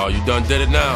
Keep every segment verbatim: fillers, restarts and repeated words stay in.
Oh, you done did it now.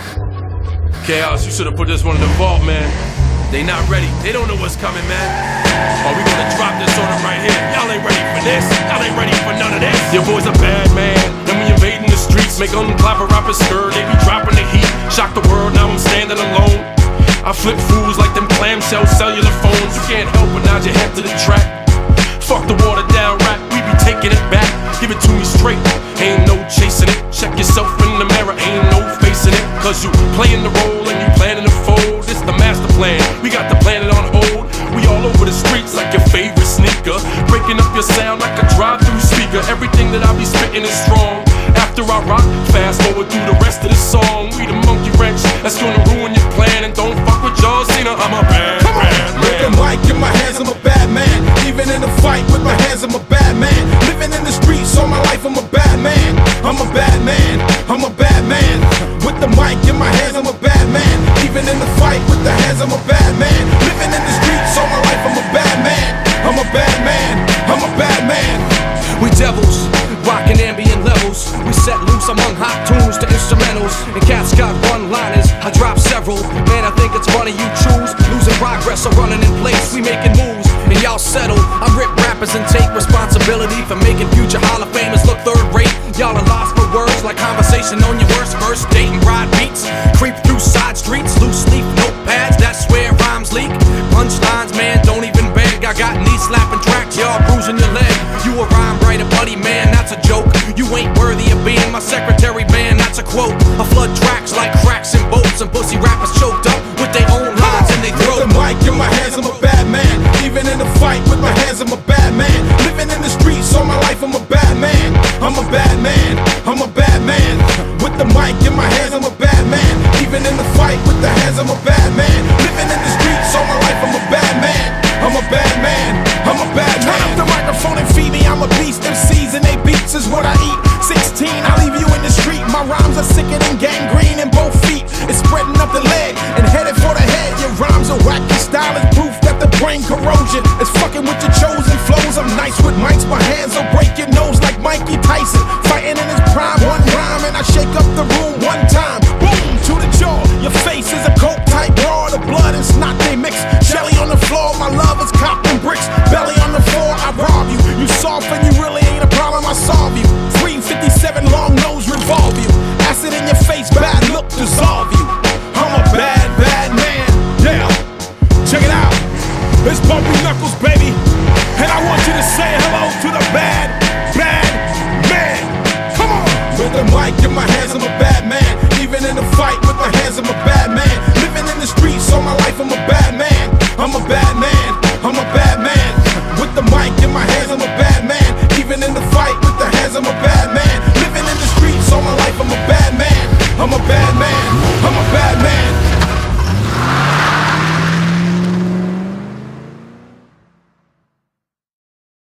Chaos, you should have put this one in the vault, man. They not ready. They don't know what's coming, man. Oh, we gonna drop this on them right here. Y'all ain't ready for this. Y'all ain't ready for none of this. Your boy's a bad man. And we invading the streets, make them clap a rapper skirt. They be dropping the heat. Shock the world, now I'm standing alone. I flip fools like them clamshell cellular phones. You can't help but nod your head to the track. Fuck the watered down rap, we be taking it back. Give it to me straight, ain't no chasing it. Check yourself in the mirror, ain't no facing it. Cause you playing the role and you planning to fold. This the master plan, we got the planet on hold. We all over the streets like your favorite sneaker. Breaking up your sound like a drive-through speaker. Everything that I be spitting is strong. After I rock, fast forward through the rest of the song. We the monkey wrench, that's gonna ruin your plan. And don't fuck with John Cena, I'm a bad Come on. man. With the mic in my hands, I'm a bad man. Even in a fight with my hands, I'm a bad man. Living in the streets all my life, I'm a bad man. I'm a bad man, I'm a bad man. With the mic in my hands, I'm a bad man. Even in the fight with the hands, I'm a bad man. Living in the streets all my life, I'm a bad man. I'm a bad man, I'm a bad man. We devils, rockin' ambient levels. We set loose among hot tunes to instrumentals. And cats got one-liners, I drop several. Man, I think it's funny you choose. Losing progress or running in place, we making moves. And y'all settle, I rip rappers and take responsibility for making future Hall of Famers look third rate. Y'all are lost for words like conversation on your worst verse. Date and ride beats, creep through side streets. Loose leaf notepads, that's where rhymes leak. Punchlines, man, don't even beg. I got knee slapping tracks, y'all bruising your leg. You a rhyme writer, buddy, man, that's a joke. You ain't worthy of being my secretary, man, that's a quote. I flood tracks like cracks in boats. And pussy rappers choked up with their own lines in their throat. With the mic in my hands, I'm a bad man. Even in a fight with my hands, I'm a bad man. Living in the streets all my life, I'm a bad man. I'm a bad man, I'm a bad man. With the mic in my hands, I'm a bad man. Even in the fight with the hands, I'm a bad man. Living in the streets all my life, I'm a bad man. I'm a bad man, I'm a bad man. Turn up the microphone and feed me, I'm a beast. M Cs and they beats is what I eat. sixteen, I leave you in the street. My rhymes are sicker than gangrene in both feet. It's spreading up the leg and headed for the head. Your rhymes are whack, your style is proof that the brain corrosion is fucking with your chosen flows. I'm nice with mics, my hands will break your nose like Mikey Tyson. Fighting in his prime, one rhyme and I shake up the room one time. Boom, to the jaw, your face is a coke type raw. The blood and snot they mix. Shelly on the floor, my love is copping bricks. Belly on the floor, I rob you. You soft and you really ain't a problem, I solve you. three fifty-seven long nose revolve you. Acid in your face, bad look dissolve you. I'm a bad, bad man. Yeah, check it out. It's Bumpy Knuckles, baby. And I want you to say hello to the bad, bad man. Come on. With the mic in my hands, I'm a bad man. Even in a fight with my hands, I'm a bad man. Living in the streets all my life, I'm a bad man. I'm a bad man, I'm a bad man. With the mic in my hands, I'm a bad man. Even in the fight with the hands, I'm a bad man. Living in the streets all my life, I'm a bad man. I'm a bad man, I'm a bad man.